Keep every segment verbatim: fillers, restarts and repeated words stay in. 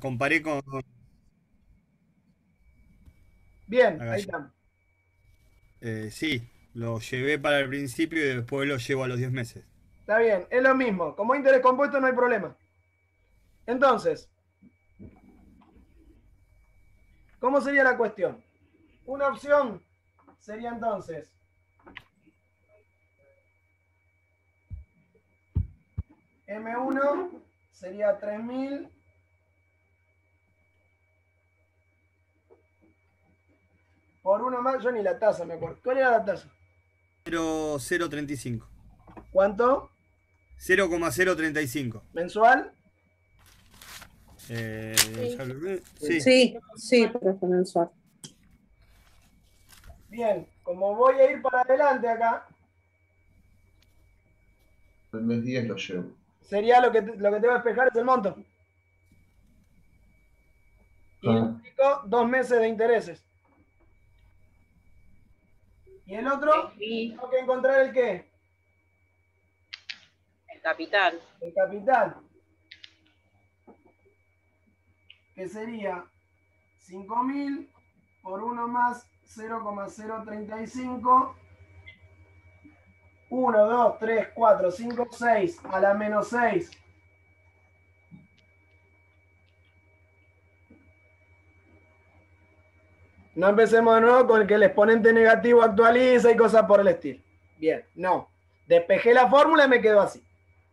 comparé con... Bien, Acá ahí ya. está. Eh, sí, lo llevé para el principio y después lo llevo a los diez meses. Está bien, es lo mismo. Como interés compuesto no hay problema. Entonces, ¿cómo sería la cuestión? Una opción sería entonces M uno sería tres mil por uno más. Yo ni la tasa me acuerdo. ¿Cuál era la tasa? cero coma treinta y cinco. ¿Cuánto? cero coma cero treinta y cinco. ¿Mensual? Eh, Sí. ya lo ve. Sí. Sí. Sí, sí, profe mensual. Bien, como voy a ir para adelante acá, El mes diez lo llevo. sería lo que te, lo que te va a despejar es el monto. Y le Ah, aplico dos meses de intereses. ¿Y el otro? Y Tengo que encontrar el qué. el capital. El capital. Que sería cinco mil por uno más cero coma cero treinta y cinco. uno, dos, tres, cuatro, cinco, seis a la menos seis. No empecemos de nuevo con el que el exponente negativo actualiza y cosas por el estilo. Bien, no. Despejé la fórmula y me quedo así.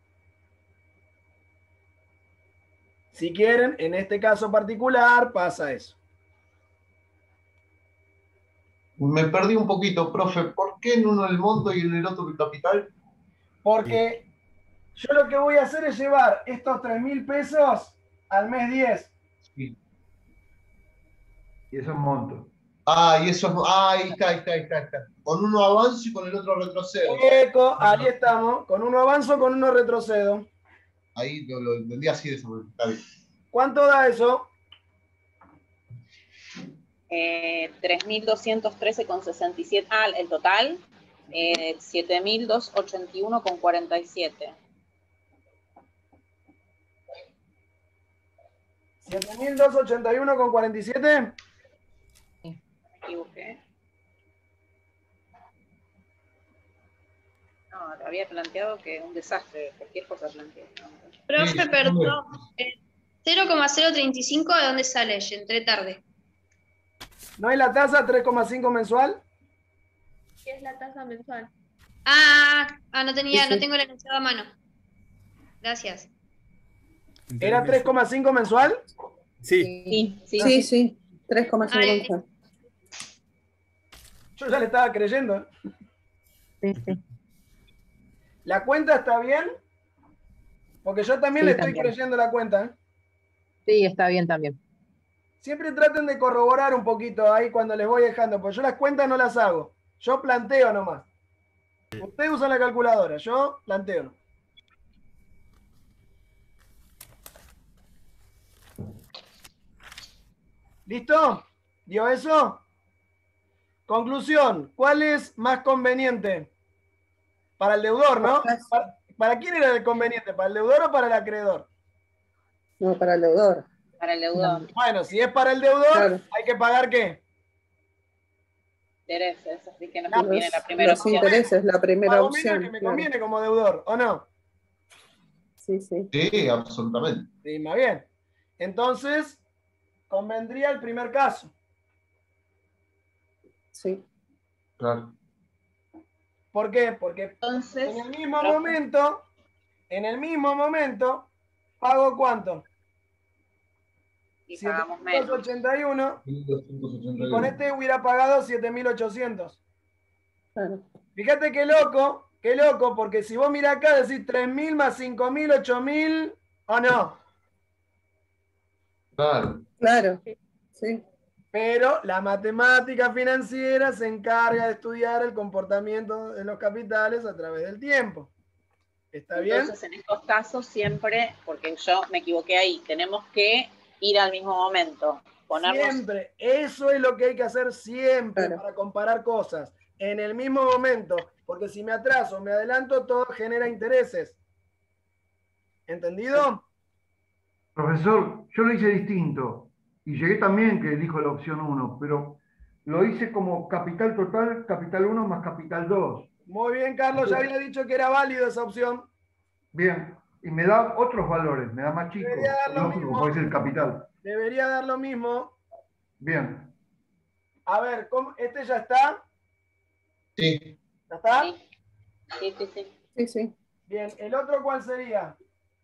Si quieren, en este caso particular pasa eso. me perdí un poquito, profe. ¿Por qué en uno el monto y en el otro el capital? Porque yo lo que voy a hacer es llevar estos tres mil pesos al mes diez. Sí. Y eso es monto. Ah, y eso es. Ah, ahí está, ahí está, ahí está, ahí está. Con uno avanzo y con el otro retrocedo. Eco, ahí estamos. Con uno avanzo, con uno retrocedo. Ahí lo, lo entendí así de esa manera. Está bien. ¿Cuánto da eso? Eh, tres mil doscientos trece con sesenta y siete. Ah, el total. Eh, siete mil doscientos ochenta y uno con cuarenta y siete. siete mil doscientos ochenta y uno con cuarenta y siete. Me equivoqué. No, había planteado que un desastre, cualquier cosa planteé. No, Profe, Sí, perdón. eh, cero coma cero treinta y cinco, ¿de dónde sale? Entré tarde. ¿No hay la tasa tres coma cinco mensual? ¿Qué es la tasa mensual? Ah, ah, no tenía, Sí, sí. no tengo el enunciado a mano. Gracias. ¿Era tres coma cinco mensual? Sí. Sí, sí, Sí, sí. sí, tres coma cinco Ay. mensual. Yo ya le estaba creyendo. Sí, sí. ¿La cuenta está bien? Porque yo también Sí, le estoy también. creyendo la cuenta. ¿eh? Sí, está bien también. Siempre traten de corroborar un poquito ahí cuando les voy dejando, porque yo las cuentas no las hago. Yo planteo nomás. Ustedes usan la calculadora, yo planteo nomás. ¿Listo? ¿Dio eso? Conclusión, ¿cuál es más conveniente? Para el deudor, ¿no? ¿Para, para quién era el conveniente? ¿Para el deudor o para el acreedor? No, para el deudor. Para el deudor. Bueno, si es para el deudor, Claro. hay que pagar ¿qué? Intereses, así que nos Los- conviene la Los, primera los opción. intereses, la primera Pago menos que opción. me Claro. conviene como deudor, ¿o no? Sí, sí. Sí, absolutamente. Sí, más bien. Entonces, convendría el primer caso. Sí. Claro. ¿Por qué? Porque Entonces, en el mismo profe, momento, en el mismo momento, pago cuánto? y pagamos menos. siete mil doscientos ochenta y uno mil doscientos ochenta y y con uno. este hubiera pagado siete mil ochocientos. Claro. Fíjate qué loco, qué loco, porque si vos mirás acá decís tres mil más cinco mil, ocho mil, ¿o no? Claro. Claro. Sí. Pero la matemática financiera se encarga de estudiar el comportamiento de los capitales a través del tiempo. ¿Está bien? Entonces, en estos casos siempre, porque yo me equivoqué ahí, tenemos que ir al mismo momento. Ponernos... Siempre, eso es lo que hay que hacer siempre Claro. para comparar cosas, en el mismo momento, porque si me atraso, me adelanto, todo genera intereses. ¿Entendido? Profesor, yo lo hice distinto y llegué también que elijo la opción uno, pero lo hice como capital total, capital uno más capital dos. Muy bien, Carlos, ya había dicho que era válido esa opción. Bien, y me da otros valores, me da más chico, Debería dar lo lógico, mismo. porque es el capital. Debería dar lo mismo. Bien, A ver, ¿cómo? ¿Este ya está? Sí. ¿Ya está? Sí, sí, sí. sí. Sí, sí. Bien, ¿el otro cuál sería?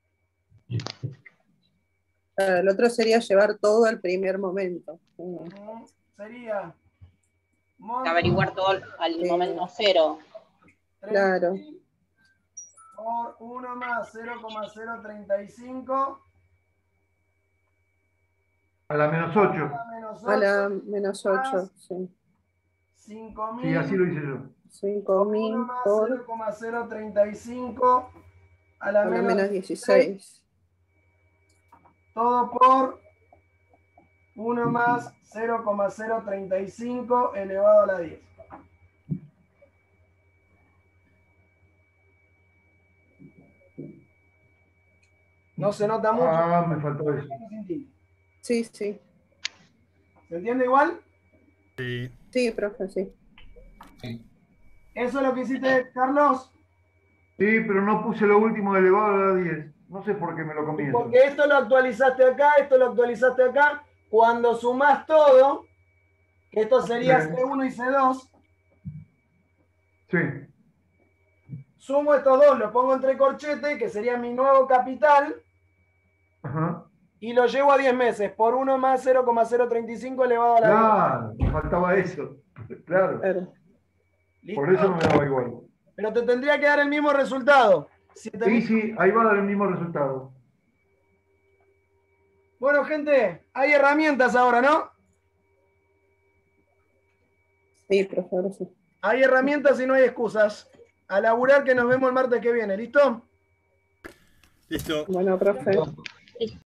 Claro, el otro sería llevar todo al primer momento. Sí. Ujú, Sería monto Averiguar todo al, al Sí. momento cero. Claro. tres mil por uno más cero coma cero treinta y cinco a la menos ocho. menos A la ocho menos ocho, sí. cinco Sí, así lo mil hice yo. cinco uno mil más por cero coma cero treinta y cinco a la a la menos menos dieciséis, dieciséis. todo por uno más cero coma cero treinta y cinco elevado a la diez. No se nota mucho. Ah, me faltó eso. Sí, sí. ¿Se entiende igual? Sí. Sí, profe, sí. ¿Eso es lo que hiciste, Carlos? Sí, pero no puse lo último de elevado a la diez. No sé por qué me lo comí eso. Porque esto lo actualizaste acá, esto lo actualizaste acá. Cuando sumás todo, que esto sería Sí. C uno y C dos, Sí. sumo estos dos, los pongo entre corchete, que sería mi nuevo capital, Ajá. y lo llevo a diez meses, por uno más cero coma cero treinta y cinco elevado a la diez. Claro, me faltaba eso. Claro. Claro. ¿Listo? Por eso no me daba igual. Pero te tendría que dar el mismo resultado. siete Sí, mil. sí, ahí va a dar el mismo resultado. Bueno, gente, hay herramientas ahora, ¿no? Sí, profe, ahora sí. Hay herramientas y no hay excusas. A laburar, que nos vemos el martes que viene, ¿listo? Listo. Bueno, profe.